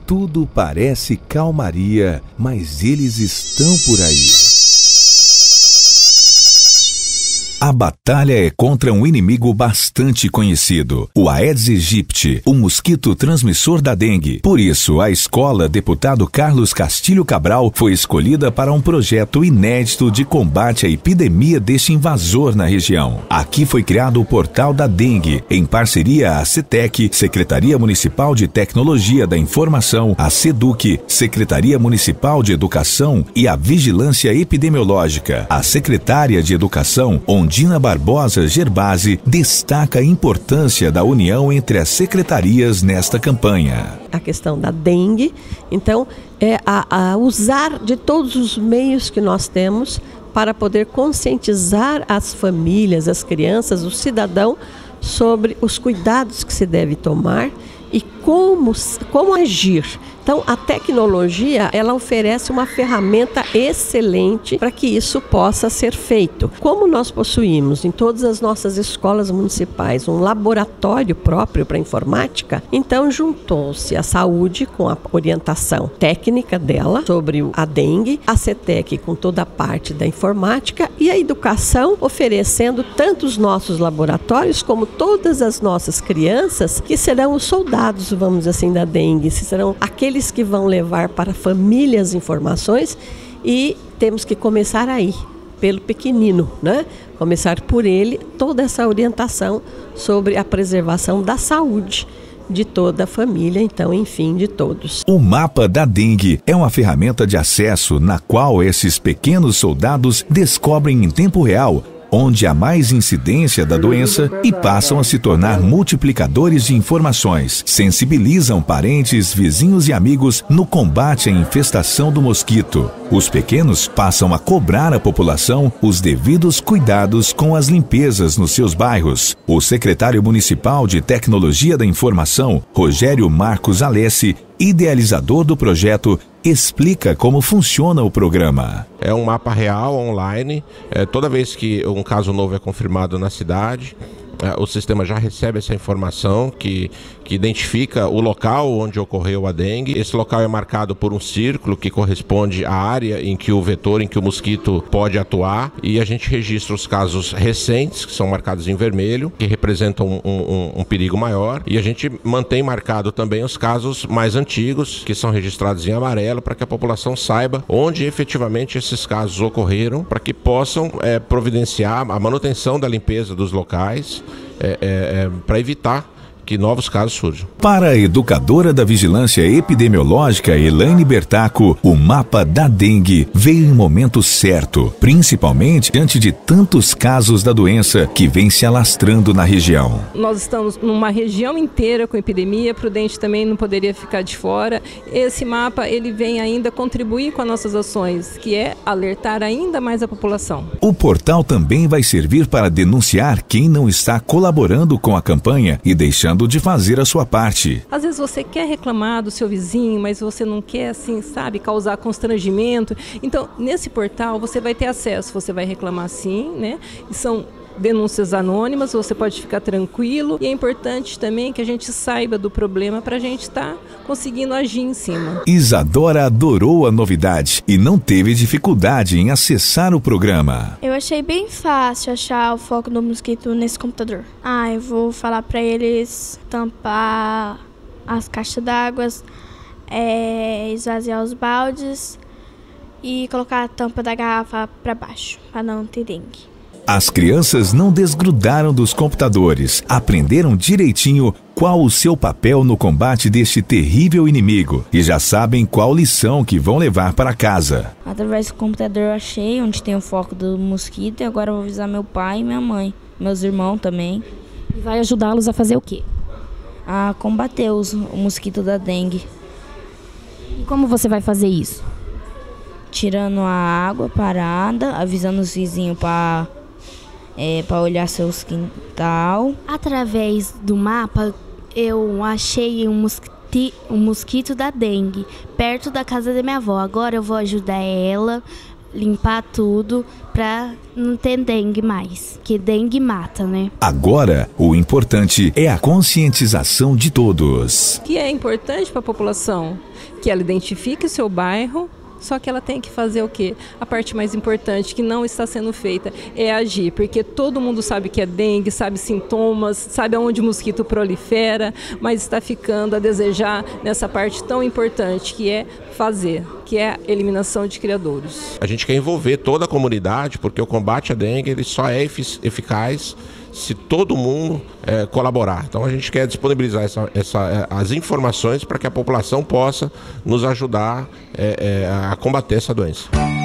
Tudo parece calmaria, mas eles estão por aí. A batalha é contra um inimigo bastante conhecido, o Aedes aegypti, o mosquito transmissor da dengue. Por isso, a escola Deputado Carlos Castilho Cabral foi escolhida para um projeto inédito de combate à epidemia deste invasor na região. Aqui foi criado o Portal da Dengue, em parceria à CETEC, Secretaria Municipal de Tecnologia da Informação, a SEDUC, Secretaria Municipal de Educação e a Vigilância Epidemiológica. A secretária de Educação, Dina Barbosa Gerbasi, destaca a importância da união entre as secretarias nesta campanha. A questão da dengue, então, é a usar de todos os meios que nós temos para poder conscientizar as famílias, as crianças, o cidadão sobre os cuidados que se deve tomar e como agir. Então, a tecnologia, ela oferece uma ferramenta excelente para que isso possa ser feito. Como nós possuímos em todas as nossas escolas municipais um laboratório próprio para informática, então juntou-se a saúde com a orientação técnica dela sobre a dengue, a CETEC com toda a parte da informática e a educação oferecendo tanto os nossos laboratórios como todas as nossas crianças que serão os soldados, vamos dizer assim, da dengue, serão aqueles que vão levar para famílias informações e temos que começar aí, pelo pequenino, né? Começar por ele toda essa orientação sobre a preservação da saúde de toda a família, então, enfim, de todos. O mapa da dengue é uma ferramenta de acesso na qual esses pequenos soldados descobrem em tempo real onde há mais incidência da doença e passam a se tornar multiplicadores de informações. Sensibilizam parentes, vizinhos e amigos no combate à infestação do mosquito. Os pequenos passam a cobrar à população os devidos cuidados com as limpezas nos seus bairros. O secretário municipal de Tecnologia da Informação, Rogério Marcos Alessi, idealizador do projeto, explica como funciona o programa. É um mapa real, online. Toda vez que um caso novo é confirmado na cidade, o sistema já recebe essa informação que identifica o local onde ocorreu a dengue. Esse local é marcado por um círculo que corresponde à área em que o vetor, em que o mosquito pode atuar, e a gente registra os casos recentes, que são marcados em vermelho, que representam um perigo maior, e a gente mantém marcado também os casos mais antigos, que são registrados em amarelo, para que a população saiba onde efetivamente esses casos ocorreram, para que possam providenciar a manutenção da limpeza dos locais, para evitar que novos casos surjam. Para a educadora da Vigilância Epidemiológica, Elaine Bertaco, o mapa da dengue veio em momento certo, principalmente diante de tantos casos da doença que vem se alastrando na região. Nós estamos numa região inteira com epidemia, Prudente também não poderia ficar de fora. Esse mapa, ele vem ainda contribuir com as nossas ações, que é alertar ainda mais a população. O portal também vai servir para denunciar quem não está colaborando com a campanha e deixando de fazer a sua parte. Às vezes você quer reclamar do seu vizinho, mas você não quer, assim, sabe, causar constrangimento. Então, nesse portal você vai ter acesso, você vai reclamar sim, né? E são denúncias anônimas, você pode ficar tranquilo. E é importante também que a gente saiba do problema para a gente estar conseguindo agir em cima. Isadora adorou a novidade e não teve dificuldade em acessar o programa. Eu achei bem fácil achar o foco do mosquito nesse computador. Eu vou falar para eles tampar as caixas d'água, esvaziar os baldes e colocar a tampa da garrafa para baixo, para não ter dengue. As crianças não desgrudaram dos computadores, aprenderam direitinho qual o seu papel no combate deste terrível inimigo e já sabem qual lição que vão levar para casa. Através do computador eu achei onde tem o foco do mosquito e agora eu vou avisar meu pai e minha mãe, meus irmãos também. E vai ajudá-los a fazer o quê? A combater o mosquito da dengue. E como você vai fazer isso? Tirando a água parada, avisando os vizinhos para olhar seus quintal. Através do mapa, eu achei um mosquito da dengue perto da casa da minha avó. Agora eu vou ajudar ela limpar tudo para não ter dengue mais, que dengue mata, né? Agora, o importante é a conscientização de todos. O que é importante para a população? Que ela identifique o seu bairro, só que ela tem que fazer o quê? A parte mais importante, que não está sendo feita, é agir, porque todo mundo sabe que é dengue, sabe sintomas, sabe aonde o mosquito prolifera, mas está ficando a desejar nessa parte tão importante, que é fazer, que é a eliminação de criadouros. A gente quer envolver toda a comunidade, porque o combate à dengue ele só é eficaz se todo mundo colaborar. Então a gente quer disponibilizar as informações para que a população possa nos ajudar a combater essa doença.